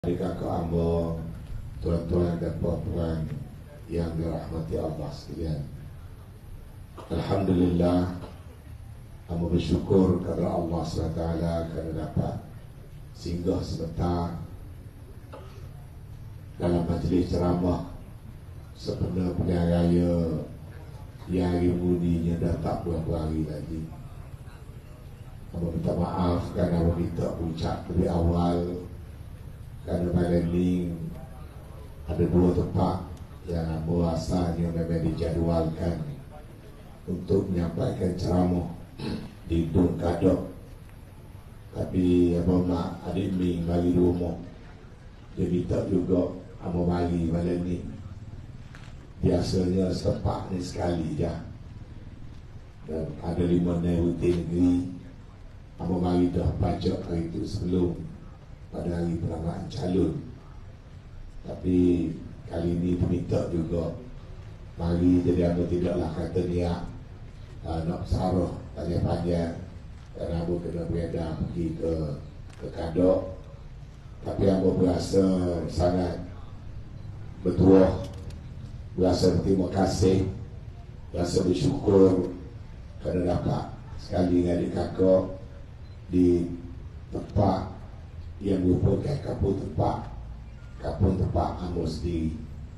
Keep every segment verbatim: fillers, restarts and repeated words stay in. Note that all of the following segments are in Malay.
Adik-kakak ambo, tuan-tuan dan puan-puan yang dirahmati Allah sekalian. Alhamdulillah, ambo bersyukur kepada Allah subhanahu wa taala kerana dapat singgah sebentar dalam majlis ceramah sepenuh pilihan raya yang hari muninya dah tak berapa hari lagi. Ambo minta maaf kerana ambo minta ucap lebih awal, kerana malam ni ada dua tempat yang ambo asalnya memang dijadualkan untuk menyampaikan ceramah di Dun Kadok. Tapi ambo mak adik Ming bagi di rumah, dia minta juga ambo bagi malam ni. Biasanya setempat ni sekali je, dan ada lima negeri negeri. Ambo bagi dah baca hari itu sebelum pada hari pelamaan calon. Tapi kali ini diminta juga mari, jadi ambo tidaklah kata niat uh, nak saruh panjang-panjang kerana ambo kena beredar pergi ke ke Kadok. Tapi ambo berasa sangat bertuah, berasa berterima kasih, berasa bersyukur kerana dapat sekali dengan adik kakak di tempat yang merupakan kampung tempat kampung tempat ambo sendiri.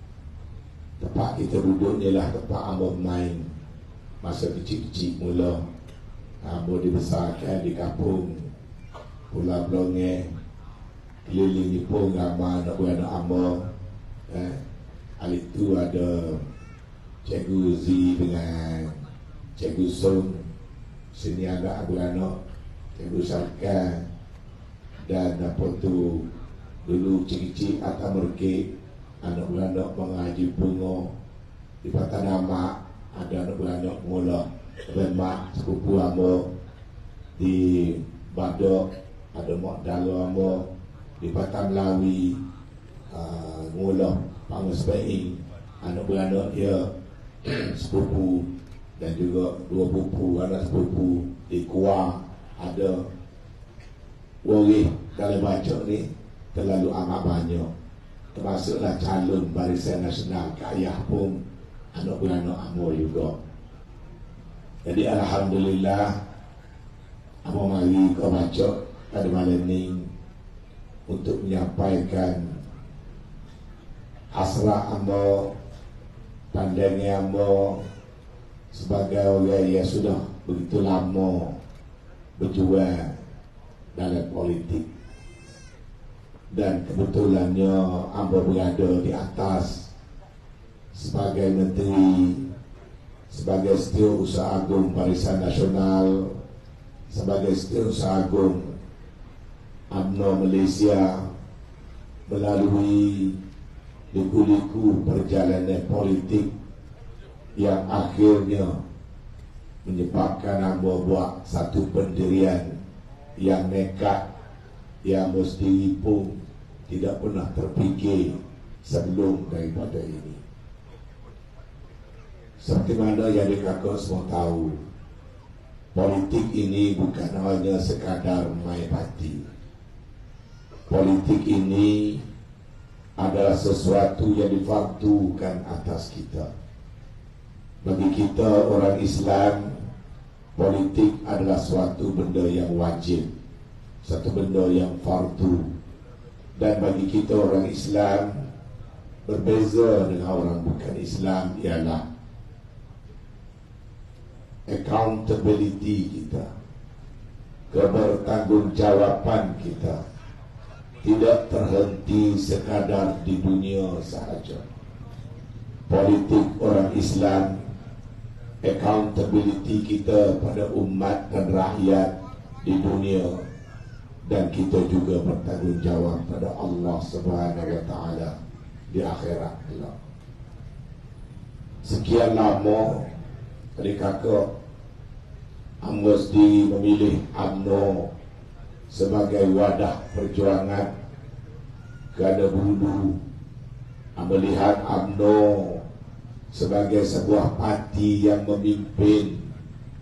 Tempat kita duduk ni lah tempat ambo main masa kecil-kecil mula. Ambo dibesarkan di kampung Pulau Blonge, keliling ni pun ramai anak-anak ambo. eh, Hari tu ada Cikgu Z dengan Cikgu Song, sini ada anak-anak Cikgu Sarkan, dan apa tu dulu cik-cik atau merkik anak beranak mengaji bunga di Patah Nama. Ada anak beranak mula dan mak sepupu ambo di Badok, ada mak dalo ambo di Patah Melawi, uh, mula Pangus Baing, anak beranak dia sepupu, dan juga dua pupu anak sepupu di Kuah. Ada Wori kalau baca ni terlalu amat banyak, termasuklah calon Barisan Nasional Kayah pun anak beranak ambo juga. Jadi alhamdulillah ambo mari ke baca pada malam ni untuk menyampaikan hasrat ambo, pandangan ambo sebagai orang yang sudah begitu lama berjuang dalam politik, dan kebetulannya ambo berada di atas sebagai menteri, sebagai Setiausaha Agung Barisan Nasional, sebagai Setiausaha Agung U M N O Malaysia, melalui liku-liku perjalanan politik yang akhirnya menyebabkan ambo buat satu pendirian yang nekat, yang mesti pun tidak pernah terfikir sebelum daripada ini. Seperti mana yang kakak semua tahu, politik ini bukan hanya sekadar main parti. Politik ini adalah sesuatu yang difardukan atas kita. Bagi kita orang Islam, politik adalah suatu benda yang wajib, satu benda yang fardu. Dan bagi kita orang Islam, berbeza dengan orang bukan Islam ialah accountability kita, kebertanggungjawaban kita tidak terhenti sekadar di dunia sahaja. Politik orang Islam, accountability kita pada umat dan rakyat di dunia, dan kita juga bertanggungjawab pada Allah Subhanahu wa taala di akhirat kelak. Sekian lama adik kakak ambo sendiri memilih U M N O sebagai wadah perjuangan, kerana dulu ambo lihat U M N O sebagai sebuah parti yang memimpin,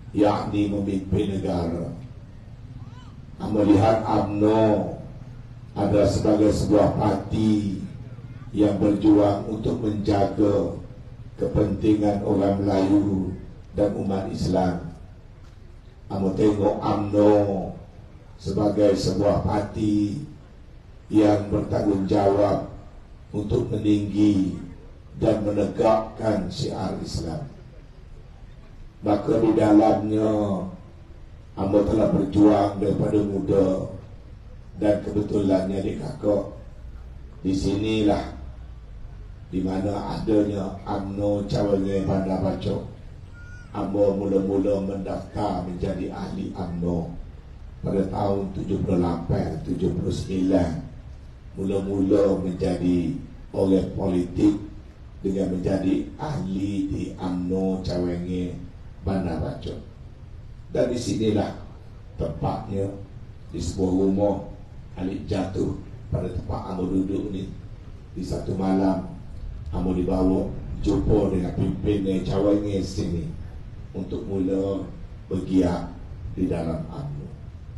yakni memimpin negara. Melihat U M N O adalah sebagai sebuah parti yang berjuang untuk menjaga kepentingan orang Melayu dan umat Islam. Amo tengok U M N O sebagai sebuah parti yang bertanggungjawab untuk meninggi dan menegakkan syiar Islam. Maka di dalamnya amo telah berjuang daripada muda, dan kebetulannya di kakak di sinilah di mana adanya U M N O Cawangan Bandar Bacok. Amo mula-mula mendaftar menjadi ahli U M N O pada tahun tujuh puluh lapan tujuh puluh sembilan. Mula-mula menjadi oleh politik dengan menjadi ahli di U M N O Cawangan Bandar Bacok. Dan di sinilah tempatnya, di sebuah rumah alik jatuh pada tempat amo duduk ni. Di satu malam amo dibawa jumpa dengan pimpin Cawangan sini untuk mula bergiat di dalam U M N O.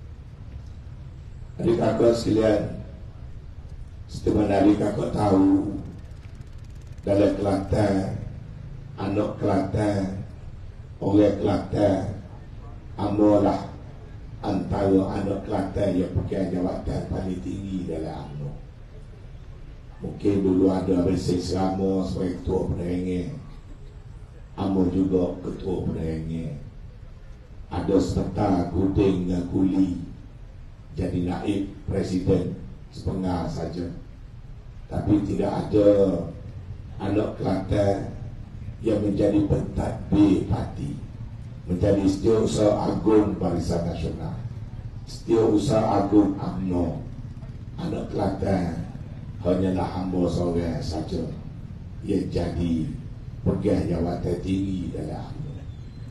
Adik kakak sekalian, setelah adik kakak tahu, dalam Kelantan, anak Kelantan, orang Kelantan, amo lah antara anak Kelantan yang pegang jawatan paling tinggi dalam U M N O. Mungkin dulu ada Abang Selama sebagai ketua penerangan, amo juga ketua penerangan. Ada sebentar Guding dengan Kuli jadi naib presiden sepengah saja. Tapi tidak ada anak Kelantan yang menjadi pentadbir parti, menjadi Setiausaha Agung Barisan Nasional, Setiausaha Agung U M N O. Anak Kelantan hanyalah hamba seorang saja yang jadi pegang jawatan tinggi dalam U M N O.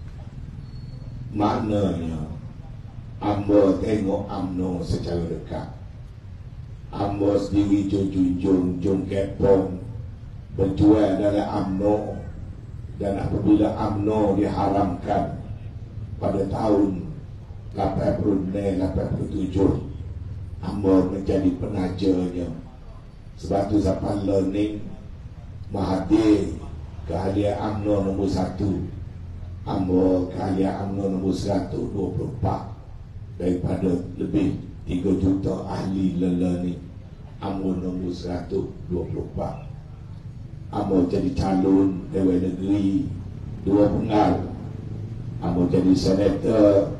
Maknanya amba tengok U M N O secara dekat. Amba sendiri junjung jung kepong berjual dalam U M N O. Dan apabila U M N O diharamkan pada tahun lapan puluh enam lapan puluh tujuh, amba menjadi penajanya. Sebab tu Zapan Learning Mahathir keahlian U M N O nombor satu, amba keahlian U M N O nombor seratus dua puluh empat. Daripada lebih tiga juta ahli learning, amba nombor seratus dua puluh empat. Amo jadi calon Dewan Negeri dua penggal. Amo jadi senator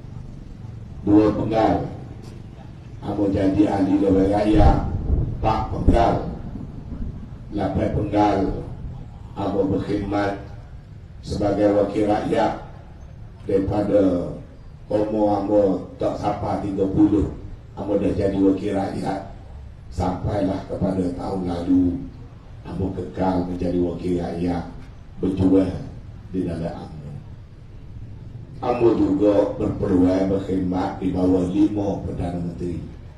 dua penggal. Amo jadi ahli Dewan Raya empat penggal. Lapan penggal amo berkhidmat sebagai wakil rakyat. Daripada umur amo tak sampai tiga puluh, amo dah jadi wakil rakyat. Sampailah kepada tahun lalu amo kekal menjadi wakil rakyat, berjuang di dalam U M N O. Amo juga berpeluang berkhidmat di bawah lima Perdana Menteri.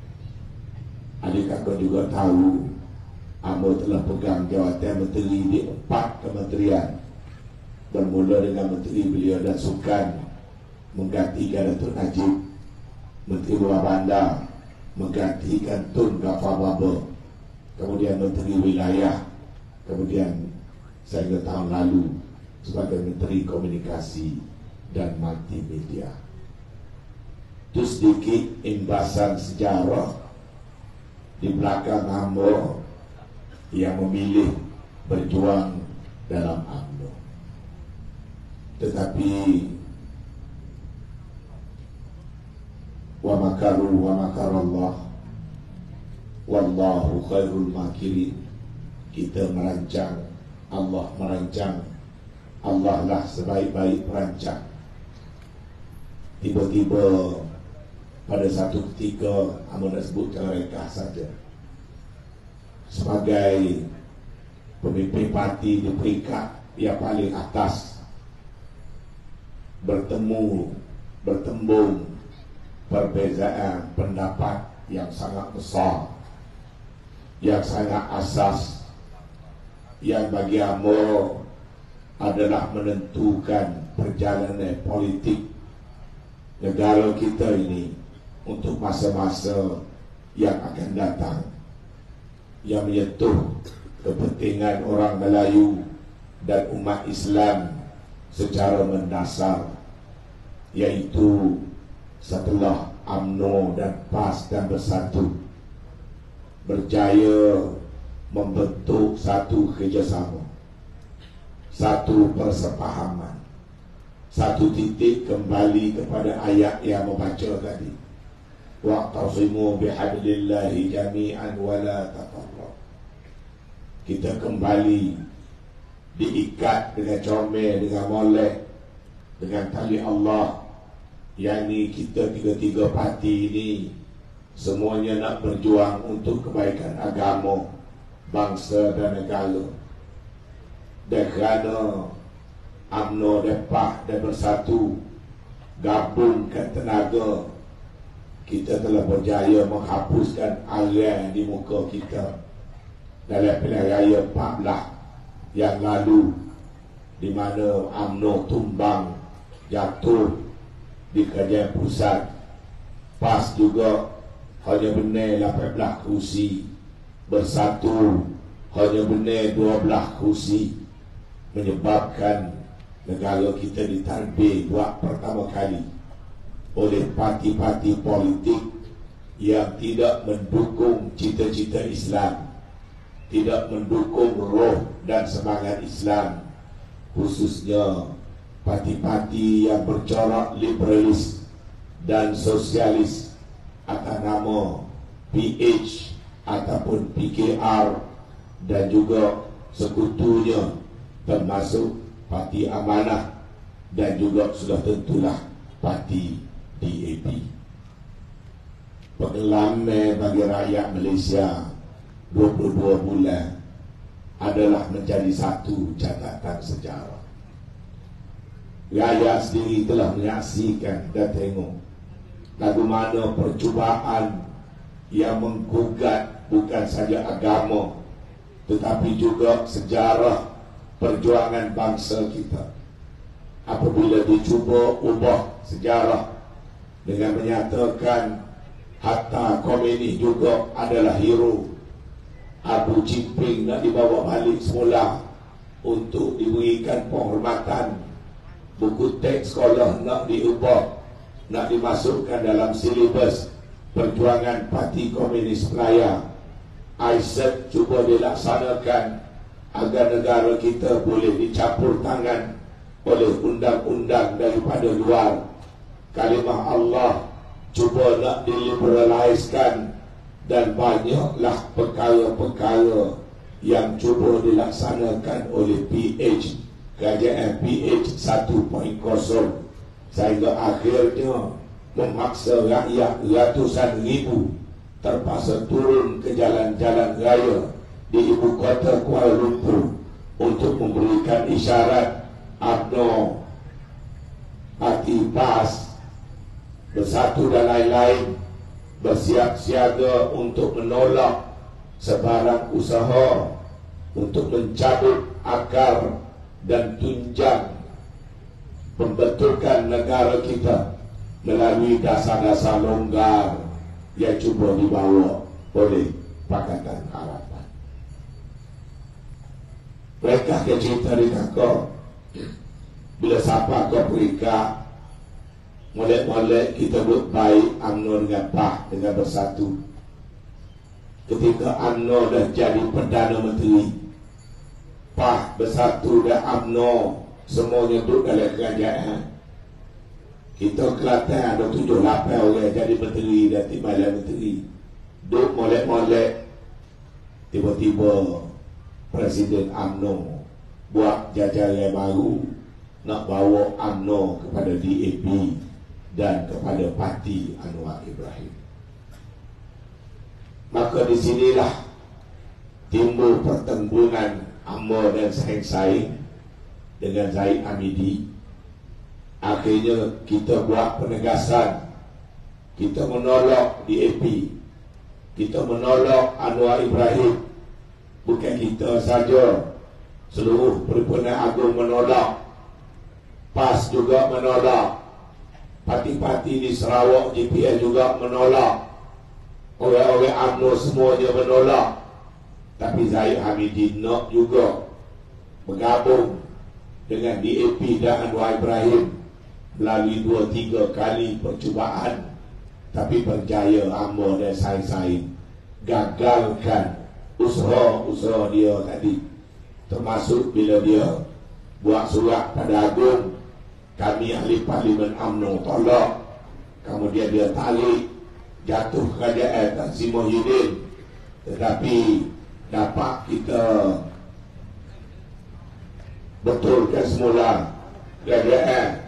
Adik kakak juga tahu, amo telah pegang jawatan menteri di empat kementerian. Bermula dengan Menteri Belia dan Sukan, menggantikan Datuk Najib. Menteri Luar Bandar, menggantikan Tun Ghaffar Baba. Kemudian Menteri Wilayah, kemudian sehingga tahun lalu sebagai Menteri Komunikasi dan Multimedia. Itu sedikit imbasan sejarah di belakang hamba yang memilih berjuang dalam U M N O. Tetapi wa makaru wa makarallah wallahu khairul makirin. Kita merancang, Allah merancang, Allah lah sebaik-baik perancang. Tiba-tiba pada satu ketika, amo nak sebutkan mereka saja, sebagai pemimpin parti di peringkat yang paling atas, bertemu, bertembung perbezaan pendapat yang sangat besar, yang sangat asas, yang bagi amo adalah menentukan perjalanan politik negara kita ini untuk masa-masa yang akan datang, yang menyentuh kepentingan orang Melayu dan umat Islam secara mendasar, yaitu setelah U M N O dan P A S dan Bersatu berjaya membentuk satu kerjasama, satu persepahaman, satu titik kembali kepada ayat yang membaca tadi, wa'tasimu bihablillahi jami'an wa la tafarraqu. Kita kembali diikat dengan comel, dengan molek, dengan tali Allah. Yang ni kita tiga-tiga parti ini semuanya nak berjuang untuk kebaikan agama, bangsa dan negara. Dan kerana U M N O dan P A S dan Bersatu gabungkan tenaga, kita telah berjaya menghapuskan alian di muka kita dalam pilihan raya empat belas yang lalu, di mana U M N O tumbang, jatuh di kerajaan pusat. P A S juga hanya benar lapan belas kursi, Bersatu hanya benar dua belas kursi, menyebabkan negara kita ditadbir buat pertama kali oleh parti-parti politik yang tidak mendukung cita-cita Islam, tidak mendukung roh dan semangat Islam, khususnya parti-parti yang bercorak liberalis dan sosialis atas nama P H ataupun P K R dan juga sekutunya, termasuk Parti Amanah dan juga sudah tentulah Parti D A P. Pengalaman bagi rakyat Malaysia dua puluh dua bulan adalah menjadi satu catatan sejarah. Rakyat sendiri telah menyaksikan dan tengok bagaimana percubaan yang menggugat bukan saja agama tetapi juga sejarah perjuangan bangsa kita. Apabila dicuba ubah sejarah dengan menyatakan Hatta Khomeini juga adalah hero, Abu Jinping nak dibawa balik semula untuk diberikan penghormatan, buku teks sekolah nak diubah, nak dimasukkan dalam silibus perjuangan Parti Komunis Malaya. I S E T cuba dilaksanakan agar negara kita boleh dicampur tangan oleh undang-undang daripada luar. Kalimah Allah cuba nak diliberaliskan, dan banyaklah perkara-perkara yang cuba dilaksanakan oleh P H, kerajaan P H satu titik kosong, sehingga akhirnya memaksa rakyat ratusan ribu terpaksa turun ke jalan-jalan raya di ibu kota Kuala Lumpur untuk memberikan isyarat U M N O, Parti P A S, Bersatu dan lain-lain bersiap siaga untuk menolak sebarang usaha untuk mencabut akar dan tunjang pembentukan negara kita melalui dasar-dasar longgar yang cuba dibawa oleh Pakatan Harapan. Mereka ke cerita di kakak, bila siapa kau perikat, molek-molek kita buat baik U M N O dengan P A S dengan Bersatu. Ketika U M N O dah jadi Perdana Menteri, P A S, Bersatu dan U M N O semuanya duduk dalam kerajaan. Kita Kelantan ada tujuh lapan orang jadi menteri dan timbalan menteri. Duduk molek-molek, tiba-tiba Presiden U M N O buat jajaran baru nak bawa U M N O kepada D A P dan kepada Parti Anwar Ibrahim. Maka di sinilah timbul pertempuran Amor dan saing-saing dengan Zaid Hamidi. Akhirnya kita buat penegasan, kita menolak D A P, kita menolak Anwar Ibrahim. Bukan kita saja, seluruh Perhimpunan Agung menolak, P A S juga menolak, parti-parti di Sarawak J P L juga menolak. Orang-orang U M N O semuanya menolak. Tapi Zahid Hamidi nak juga bergabung dengan D A P dan Anwar Ibrahim melalui dua tiga kali percubaan, tapi berjaya Amor dan Said-Said gagalkan usaha-usaha dia tadi, termasuk bila dia buat surat pada Agung, kami ahli Parlimen U M N O tolak, kemudian dia tarik, jatuh kerajaan Tan Sri Muhyiddin, tetapi dapat kita betulkan semula kerajaan,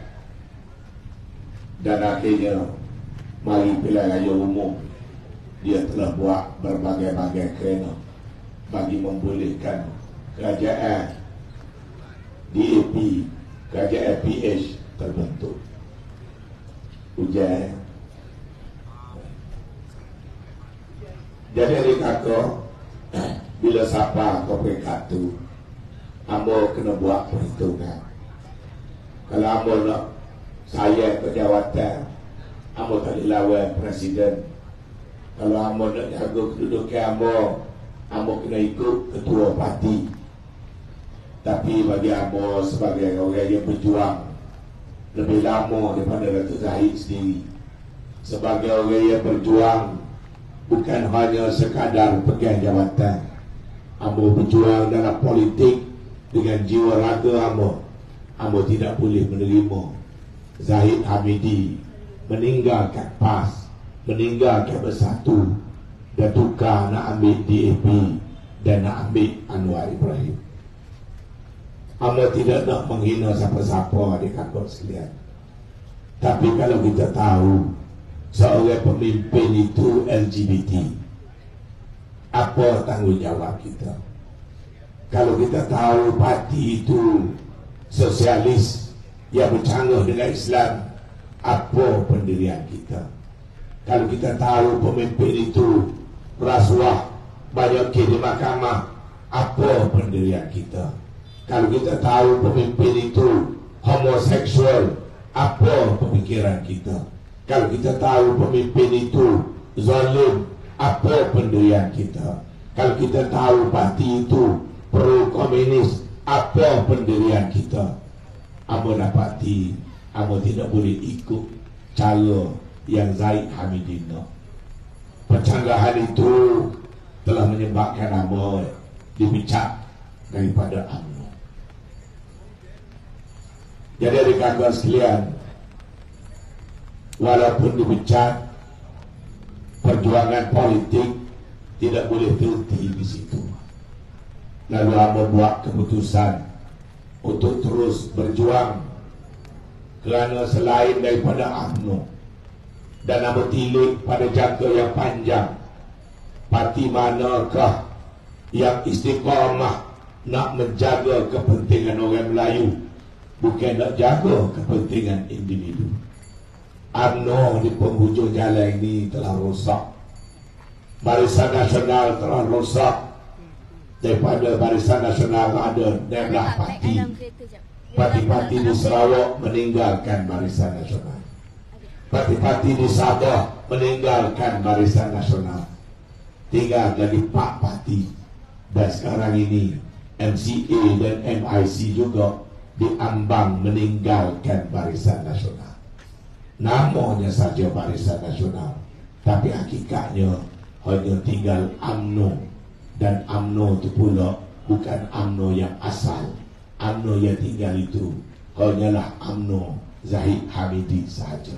dan akhirnya mari pilihan raya umum dia telah buat berbagai-bagai kerana bagi membolehkan kerajaan D A P, kerajaan P H terbentuk. Hujan. Jadi adik kakak, bila siapa kau peringkat tu, ambo kena buat perhitungan. Kalau ambo nak saya ke jawatan, ambo tak boleh lawan presiden. Kalau ambo nak jaga kedudukan ambo, ambo kena ikut ketua parti. Tapi bagi ambo sebagai orang yang berjuang lebih lama daripada Datuk Zahid sendiri, sebagai orang yang berjuang bukan hanya sekadar pegang jawatan, ambo berjuang dalam politik dengan jiwa raga ambo. Ambo tidak boleh menerima Zahid Hamidi meninggalkan P A S, meninggalkan Bersatu dan tukar nak ambil D A P dan nak ambil Anwar Ibrahim. Ambo tidak nak menghina siapa-siapa di kakak sekalian, tapi kalau kita tahu seorang pemimpin itu L G B T, apa tanggungjawab kita? Kalau kita tahu parti itu sosialis yang bercanggah dengan Islam, apa pendirian kita? Kalau kita tahu pemimpin itu rasuah, banyak kes di mahkamah, apa pendirian kita? Kalau kita tahu pemimpin itu homoseksual, apa pemikiran kita? Kalau kita tahu pemimpin itu zalim, apa pendirian kita? Kalau kita tahu parti itu pro komunis, apa pendirian kita? Amo dapati, amo tidak boleh ikut cara yang Zahid Hamidi nak. Pencanggahan itu telah menyebabkan amo dipecat daripada U M N O. Jadi adik-adik sekalian, walaupun dipecat, perjuangan politik tidak boleh berhenti di situ. Lalu amo buat keputusan untuk terus berjuang, kerana selain daripada U M N O dan amo tilik pada jangka yang panjang, parti manakah yang istiqamah nak menjaga kepentingan orang Melayu, bukan nak jaga kepentingan individu. U M N O di penghujung jalan ini telah rosak. Barisan Nasional telah rosak. Daripada Barisan Nasional ada enam belas parti. Parti-parti di Sarawak meninggalkan Barisan Nasional. Parti-parti di Sabah meninggalkan Barisan Nasional. Tinggal jadi empat parti. Dan sekarang ini M C A dan M I C juga diambang meninggalkan Barisan Nasional. Namanya saja Barisan Nasional, tapi hakikatnya hanya tinggal U M N O. Dan U M N O itu pula bukan U M N O yang asal. U M N O yang tinggal itu hanyalah U M N O Zahid Hamidi sahaja.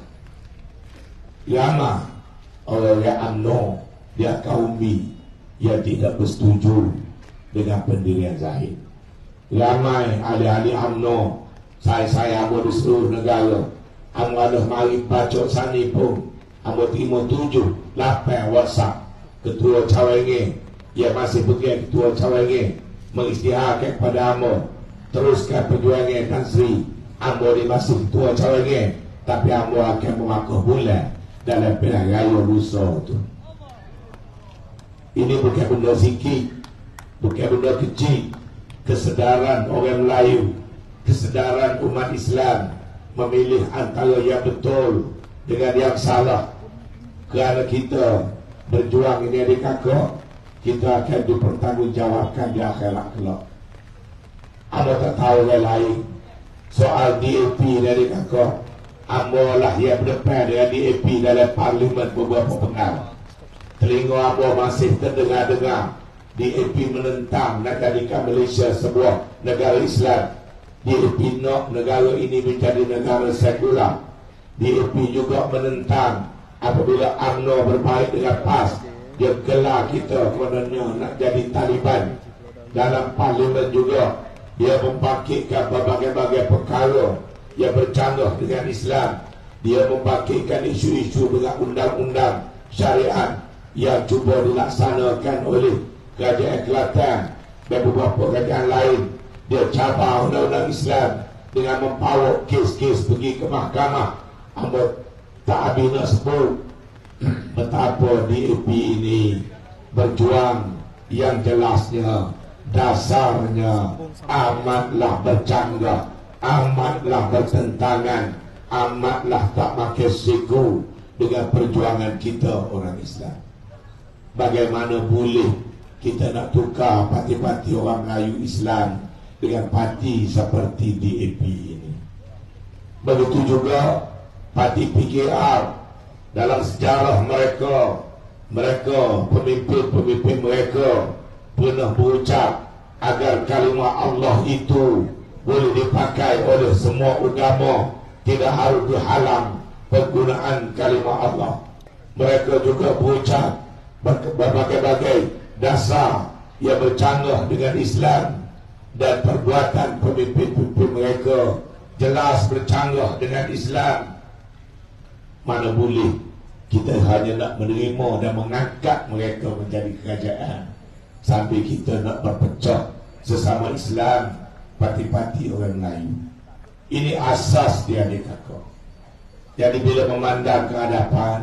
Lama orang yang U M N O dia kaum B yang tidak bersetuju dengan pendirian Zahid. Ramai ahli-ahli U M N O, saya-saya amo di seluruh negara, amo ada mari bacot sani pun, amo terima tujuh, lapan WhatsApp ketua Cawenge yang masih pergi ketua Cawenge mengisytiharkan kepada amo teruskan perjuangan Tan Sri. Amo di masih ketua Cawenge, tapi amo akan mengaku bulan dalam pilihan raya lusa tu. Ini bukan benda sikit, bukan benda kecil. Kesedaran orang Melayu, kesedaran umat Islam memilih antara yang betul dengan yang salah. Kerana kita berjuang ini adik kakak, kita akan dipertanggungjawabkan di akhirat kelak. Ada tak tahu yang lain soal D A P dari kakak, ambolah yang berdepan dengan D A P dalam parlimen beberapa pengal. Telinga ambo masih terdengar-dengar D A P menentang nak jadikan Malaysia sebuah negara Islam. D A P nak negara ini menjadi negara sekular. D A P juga menentang apabila U M N O berbaik dengan P A S. Dia gelar kita kononnya nak jadi Taliban. Dalam parlimen juga dia membangkitkan berbagai-bagai perkara yang bercanggah dengan Islam. Dia membangkitkan isu-isu dengan undang-undang syariat yang cuba dilaksanakan oleh Kerajaan Kelantan dan beberapa kerajaan lain. Dia cabar undang-undang Islam dengan membawa kes-kes pergi ke mahkamah. Amba tak habis nak sebut betapa D A P ini berjuang yang jelasnya, dasarnya amatlah bercanggah, amatlah bertentangan, amatlah tak makin siku dengan perjuangan kita orang Islam. Bagaimana boleh kita nak tukar parti-parti orang Melayu Islam dengan parti seperti D A P ini? Begitu juga parti P K R. Dalam sejarah mereka, mereka pemimpin-pemimpin mereka pernah berucap agar kalimah Allah itu boleh dipakai oleh semua agama, tidak harus dihalang penggunaan kalimah Allah. Mereka juga berucap berbagai-bagai dasar yang bercanggah dengan Islam, dan perbuatan pemimpin-pemimpin mereka jelas bercanggah dengan Islam. Mana boleh kita hanya nak menerima dan mengangkat mereka menjadi kerajaan sambil kita nak berpecah sesama Islam, parti-parti orang Melayu. Ini asas dia adik kakak. Jadi bila memandang ke hadapan,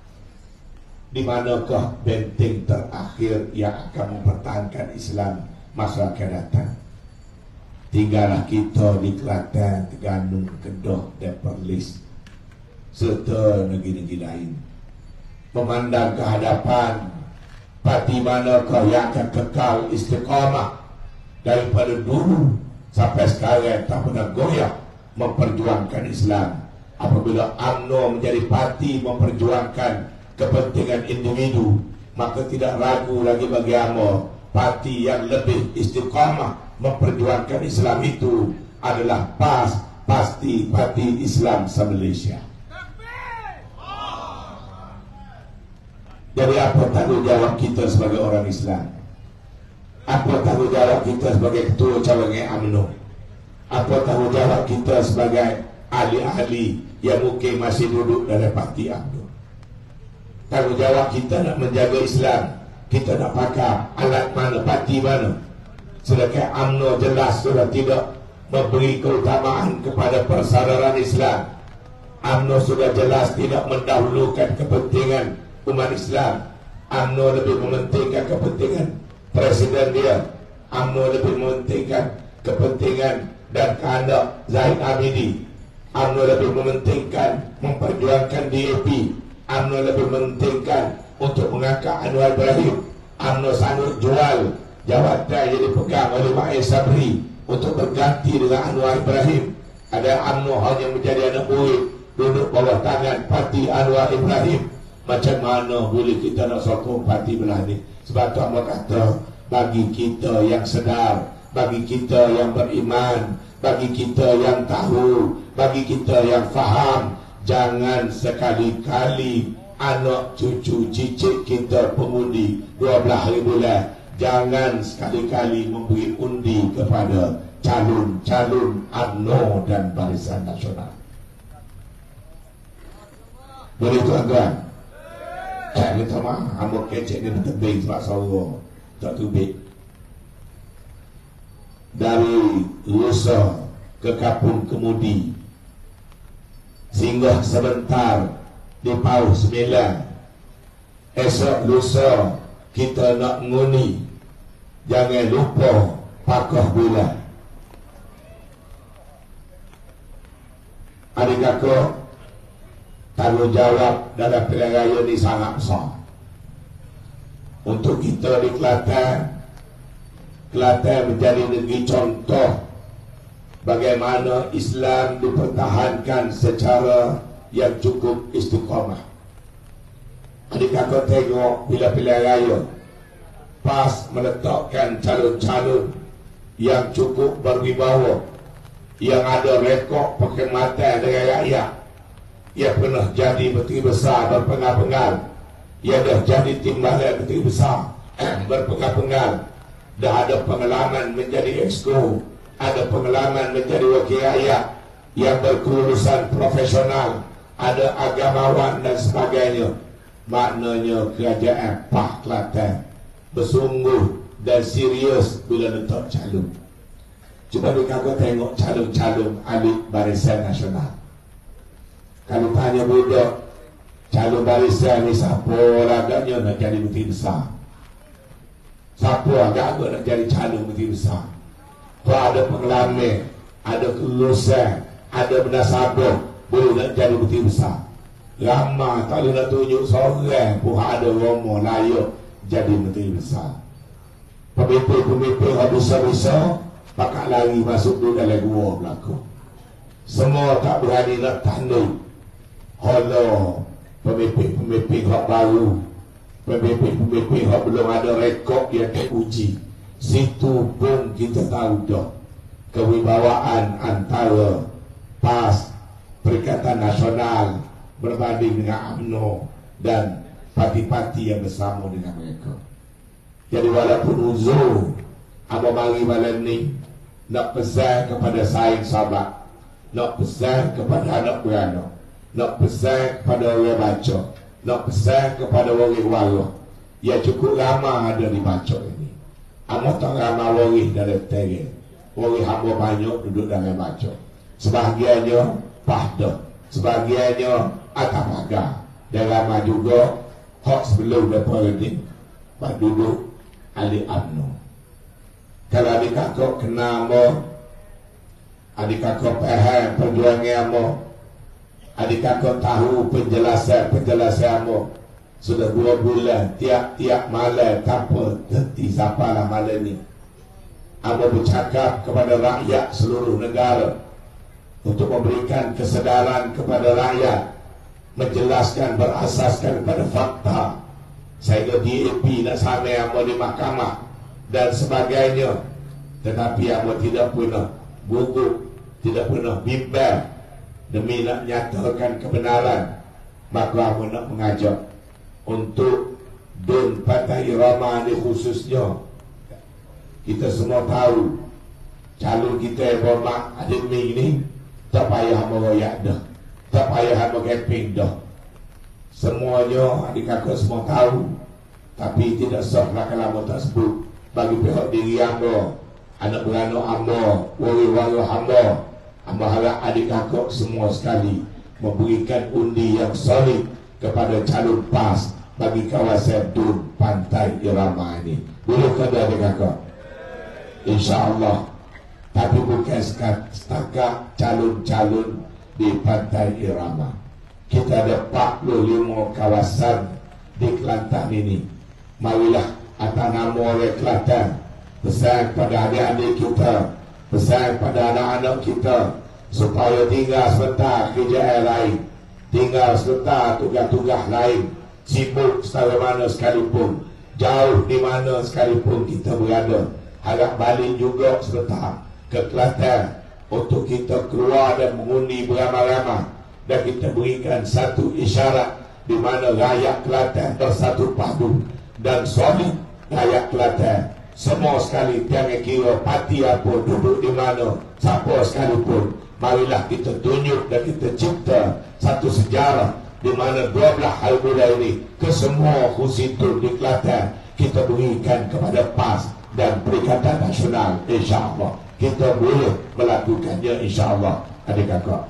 di manakah benteng terakhir yang akan mempertahankan Islam masa akan datang? Tinggallah kita di Kelantan, Terengganu, Kedah dan Perlis serta negeri-negeri lain. Memandang ke hadapan, parti manakah yang akan kekal istiqamah daripada dulu sampai sekarang tak pernah goyah memperjuangkan Islam. Apabila U M N O menjadi parti memperjuangkan kepentingan individu, maka tidak ragu lagi bagi hamba, parti yang lebih istiqamah memperjuangkan Islam itu adalah P A S, pasti Parti Islam se-Malaysia. Jadi apa tanggungjawab kita sebagai orang Islam? Apa tanggungjawab kita sebagai ketua cawangan U M N O? Apa tanggungjawab kita sebagai ahli-ahli yang mungkin masih duduk dalam parti U M N O? Tanggungjawab kita nak menjaga Islam. Kita nak pakai alat mana, parti mana. Sedangkan U M N O jelas sudah tidak memberi keutamaan kepada persaudaraan Islam. U M N O sudah jelas tidak mendahulukan kepentingan umat Islam. U M N O lebih mementingkan kepentingan presiden dia. U M N O lebih mementingkan kepentingan dan kehendak Zahid Hamidi. U M N O lebih mementingkan memperjuangkan D A P. U M N O lebih mementingkan untuk mengangkat Anwar Ibrahim. U M N O sanggup jual jawatan yang dipegang oleh Ma'is Sabri untuk berganti dengan Anwar Ibrahim. Ada U M N O hanya menjadi anak buih duduk bawah tangan parti Anwar Ibrahim. Macam mana boleh kita nak sokong parti belah ni? Sebab tu Allah kata, bagi kita yang sedar, bagi kita yang beriman, bagi kita yang tahu, bagi kita yang faham, jangan sekali-kali anak cucu cicit kita pengundi dua belas hari bulan, jangan sekali-kali memberi undi kepada calon-calon U M N O dan Barisan Nasional. Boleh tuan-tuan? Eh, minta maaf, hamba kecek ni bertebing sebab suara tak tubik. Dari Lusa ke Kapung Kemudi, singgah sebentar di Pauh Sembilan. Esok lusa kita nak nguni, jangan lupa Pakah Bulan. Adik kakak, tanggungjawab dalam pilihan raya ni sangat besar. untuk kita di Kelantan. Kelantan menjadi negeri contoh bagaimana Islam dipertahankan secara yang cukup istiqamah. Adik kakak tengok bila pilihan raya PAS meletakkan calon-calon yang cukup berwibawa, yang ada rekod perkhidmatan dengan rakyat, yang pernah jadi menteri besar berpengal-pengal, yang dah jadi timbalan menteri besar berpengal-pengal, dah ada pengalaman menjadi exco, ada pengalaman menjadi wakil rakyat yang berkelulusan profesional, ada agamawan dan sebagainya. Maknanya kerajaan PAS Kelantan bersungguh dan serius bila letak calon. Cuba dikagak tengok calon-calon ahli Barisan Nasional. Kalau tanya budak, calon barisan ni siapa agaknya nak jadi menteri besar? Siapa agak-agak nak jadi calon menteri besar? Kau ada pengalaman, ada kelulusan, ada bernasabah, boleh nak jadi menteri besar. Ramai tak boleh nak tunjuk seorang pun ada romo layak jadi menteri besar. Pemimpin-pemimpin yang besar-besar pakak lari masuk tu dalam gua belakang. Semua tak berani nak tanding. Halo pemimpin-pemimpin yang baru, pemimpin-pemimpin yang belum ada rekod yang teruji. Situ pun kita tahu dah kewibawaan antara PAS Perikatan Nasional berbanding dengan UMNO dan parti-parti yang bersama dengan mereka. Jadi walaupun uzur abang mari malam ni nak pesan kepada saing sahabat, nak pesan kepada anak beranak, nak pesan kepada orang baca, nak pesan kepada orang waris. Ya cukup ramai ada di baca ini. Amat tak ramai waris dari tereng. Waris hamba banyak duduk dalam baca. Sebahagiannya pahdah, sebahagiannya atas pagar. Dan ramai juga hak sebelum daripada ni duduk ahli UMNO. Kalau adik kakak kenal mo, adik kakak faham perjuangan mo, adik kakak tahu penjelasan-penjelasan mo, sudah dua bulan tiap-tiap malam tanpa henti sapalah malam ni Amo bercakap kepada rakyat seluruh negara untuk memberikan kesedaran kepada rakyat, menjelaskan berasaskan kepada fakta. Saya D A P nak sampai amo di mahkamah dan sebagainya, tetapi amo tidak pernah gugup, tidak pernah bimbang demi nak nyatakan kebenaran. Maka amo nak mengajak untuk Dun Partai Irama ni khususnya. Kita semua tahu calon kita Bomak Ademi ini tak payah meroyak dah, tak payah mengamping dah. Semuanya adik kakak semua tahu, tapi tidak sahlah kalau tak sebut bagi pihak diri hamba, anak beranak hamba, wari-wari hamba. Hamba harap adik kakak semua sekali memberikan undi yang solid kepada calon PAS bagi kawasan Dun Pantai Irama ini. Boleh ke adik kakak? InsyaAllah. Tapi bukan setakat calon-calon di Pantai Irama. Kita ada empat puluh lima kawasan di Kelantan ini. Marilah atas nama orang Kelantan, pesan kepada adik-adik kita, pesan kepada anak-anak kita, supaya tinggal sebentar kerjaan lain, tinggal sebentar tugas-tugas lain, sibuk setara mana sekalipun, jauh di mana sekalipun kita berada, harap balik juga sebentar ke Kelantan untuk kita keluar dan mengundi beramai-ramai, dan kita berikan satu isyarat di mana rakyat Kelantan bersatu padu dan solid. Rakyat Kelantan semua sekali, tiada kira parti apa, duduk di mana, siapa sekalipun, marilah kita tunjuk dan kita cipta satu sejarah di mana dua belas hari bulan ini ke semua konstituen di Kelantan kita berikan kepada PAS dan Perikatan Nasional. InsyaAllah kita boleh melakukannya, insyaAllah adik kakak.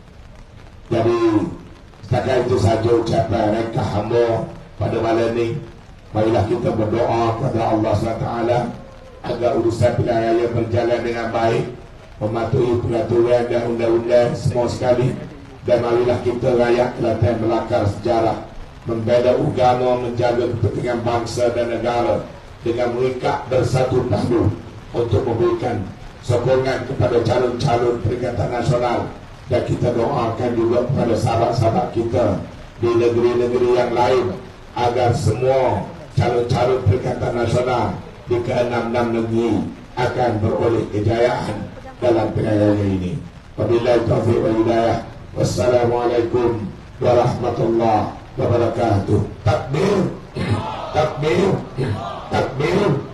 Jadi setakat itu saja ucapan mereka hamba pada malam ini. Marilah kita berdoa kepada Allah subhanahu wa taala agar urusan pilihan raya berjalan dengan baik, mematuhi peraturan dan undang-undang semua sekali. Dan marilah kita rakyat Kelantan melakar sejarah membela agama, menjaga kepentingan bangsa dan negara dengan mereka bersatu padu untuk memberikan sokongan kepada calon-calon Perikatan Nasional. Dan kita doakan juga kepada sahabat-sahabat kita di negeri-negeri yang lain agar semua calon-calon Perikatan Nasional di keenam-enam negeri akan beroleh kejayaan dalam perayaan ini. Wabillahi taufiq wal hidayah. Wassalamualaikum warahmatullahi wabarakatuh. Takbir, takbir, takbir.